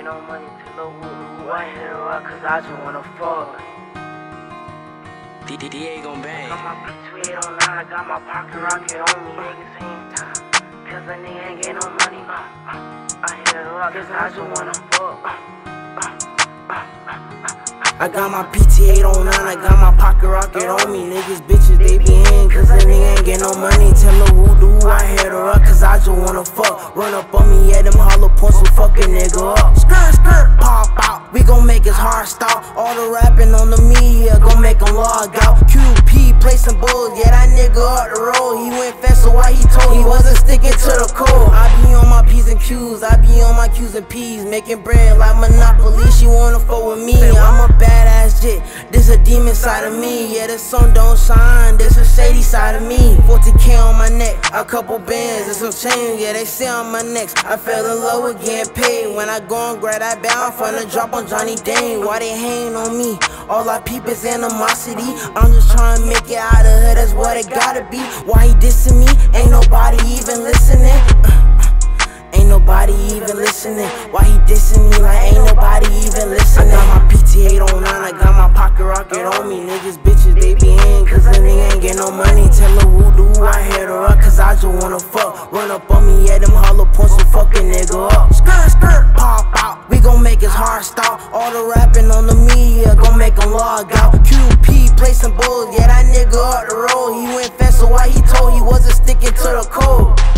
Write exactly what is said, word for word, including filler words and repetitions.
get no money to the woo. I hit her up cause I just wanna fuck. D D D A gon' bang. I got my P two eight oh nine, I got my pocket rocket on me. Niggas ain't time, cause a nigga ain't get no money. Uh, uh, I hit her up cause I just wanna fuck. Uh, uh, uh, uh, I got my P T eight oh nine, I got my pocket rocket on me. Niggas, bitches, they be in cause a nigga ain't get no money. Tell her who do I hit her up cause I just wanna fuck. Run up on me, yeah, them hollow points will fuck a nigga up. Skirt, skirt, pop out, we gon' make his heart stop. All the rapping on the media gon' make him log out. Q P play some bulls, yeah, that nigga up the road. He went fast, so why he told he wasn't sticking to the code. I be on my P's and Q's, I be on my Q's and P's, making bread like Monopoly. She wanna fuck with me, I'm a badass jit. This a demon side of me, yeah, the sun don't shine. This a shady side of me. forty K on my neck, a couple bands and some chains, yeah, they say on my necks. I fell in love with getting paid. When I go and grab that bag, I'm finna drop on Johnny Dane. Why they hating on me? All I peep is animosity. I'm just trying to make it out of hood, that's what it gotta be. Why he dissing me? Ain't nobody even listening. Ain't nobody even listening. Why he dissing me like ain't nobody even listening? I got my P T eight oh nine, I got my pocket rocket on me. Niggas, bitches, they be in cause a nigga ain't get no money. Tell her who do I hit her up cause I just wanna fuck. Run up on me, yeah, them hollow points will fuck a nigga up. Skirt, skirt, pop out, we gon' make his heart stop. All the rapping on the media gon' make him log out. Q P play some bulls, yeah, that nigga up the road. He went fast, so why he told he wasn't sticking to the code.